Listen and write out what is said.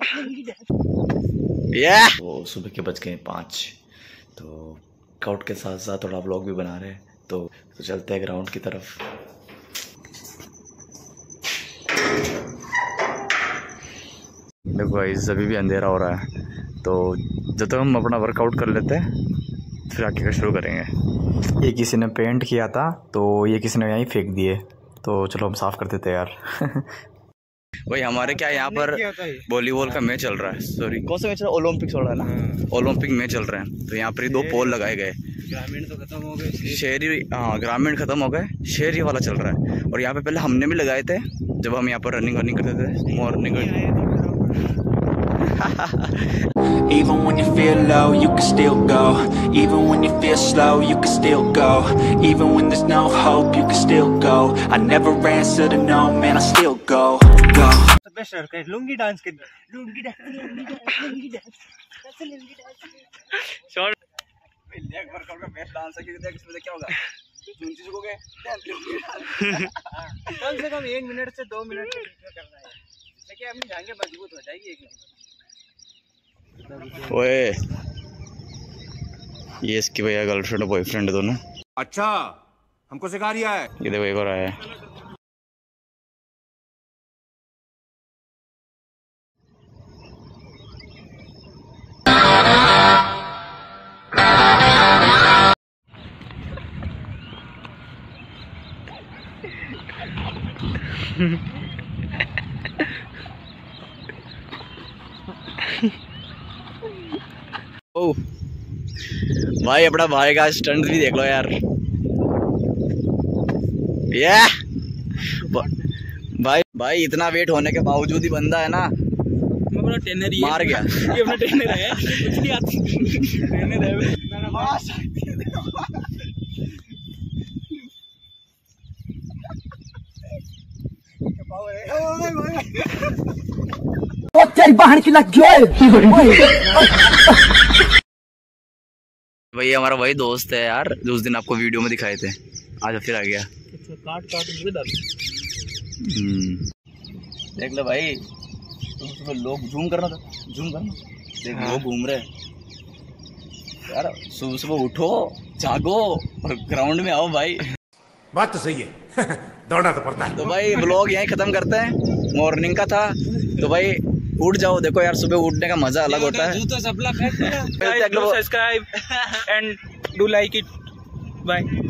वो सुबह के बज गए 5, तो वर्कआउट के साथ साथ थोड़ा व्लॉग भी बना रहे हैं, तो चलते हैं ग्राउंड की तरफ। देखो गाइस अभी भी अंधेरा हो रहा है, तो जब तक हम अपना वर्कआउट कर लेते हैं फिर आगे का शुरू करेंगे। ये किसी ने पेंट किया था, तो ये किसी ने यहीं फेंक दिए, तो चलो हम साफ़ कर देते हैं यार। भाई हमारे क्या यहाँ पर वॉलीबॉल का मैच चल रहा है, सॉरी कौन सा मैच चल रहा है, ओलंपिक्स हो रहा है ना, ओलंपिक मैच चल रहे हैं। तो यहाँ पर 2 पोल लगाए गए, ग्रामीण तो खत्म हो गए, शहरी, हाँ ग्रामीण खत्म हो गए, शहरी वाला चल रहा है। और यहाँ पे पहले हमने भी लगाए थे जब हम यहाँ पर रनिंग करते थे morning. Even when you feel low, you can still go. Even when you feel slow, you can still go. Even when there's no hope, you can still go. I never answer to no, man, I still go. Lungi dance के lungi dance short leg workout का best dance है, क्योंकि देख इसमें क्या होगा, कम से कम 1 minute से 2 मिनट करना है, देखिए अपनी जांघें मजबूत हो जाएगी 1 नंबर। ओए ये इसकी भैया गर्लफ्रेंड और बॉयफ्रेंड दोनों। अच्छा हमको सिखा रिया है, ये देखो एक और आया है। ओह भाई अपना भाई का स्टंट भी देख लो यार। ये भाई इतना वेट होने के बावजूद ही बंदा है ना, अपना ट्रेनर ही मार गया। ये अपना ट्रेनर है, कुछ नहीं आता ट्रेनर है। भाई हमारा वही दोस्त है यार जो उस दिन आपको वीडियो में दिखाए थे, आज फिर आ गया। देख लो भाई, तो लोग जूम करना था, जूम करना, देख लोग घूम रहे यार। सुबह सुबह उठो, जागो और ग्राउंड में आओ भाई। बात तो सही है। दौड़ना तो पड़ता है। तो भाई व्लॉग यहीं खत्म करते हैं, मॉर्निंग का था, तो भाई उठ जाओ। देखो यार सुबह उठने का मजा अलग होता है। Subscribe and do like it, bye.